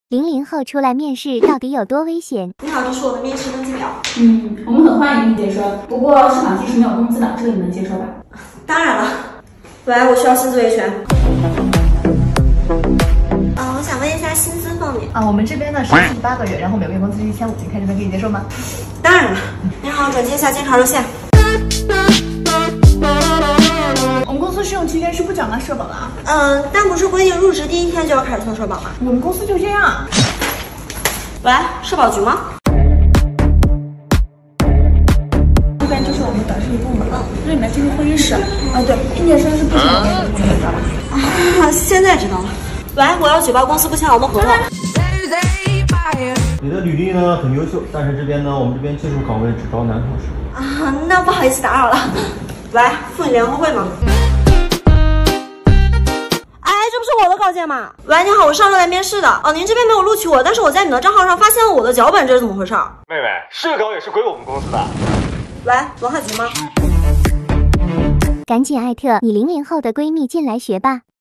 00后出来面试到底有多危险？ 你好，这是我的面试登记表。 我们很欢迎你接收，不过上岗期是没有工资的，这个你能接受吧？ 当然了。喂，我需要薪资维权。我想问一下薪资方面。 我们这边呢是48个月，然后每个月工资是1500，你看这边可以接受吗？ 当然了。您好，转接一下监察热线。 我们公司试用期间是不缴纳社保的啊。 但不是规定入职第1天就要开始算社保吗？ 我们公司就这样。 喂，社保局吗？ 这边就是我们短视部门，这里面进入会议室。对，应届生是不签劳动合同的，知道吧？ 现在知道了。喂，我要举报公司不签劳动合同。 你的履历呢很优秀，但是我们这边技术岗位只招男同事。 那不好意思打扰了。喂，妇女联合会吗？这不是我的稿件吗？喂，你好，我上周来面试的。您这边没有录取我，但是我在你的账号上发现了我的脚本，这是怎么回事？ 妹妹，社稿也是归我们公司的。 喂，文海局吗？ 赶紧艾特你00后的闺蜜进来学吧。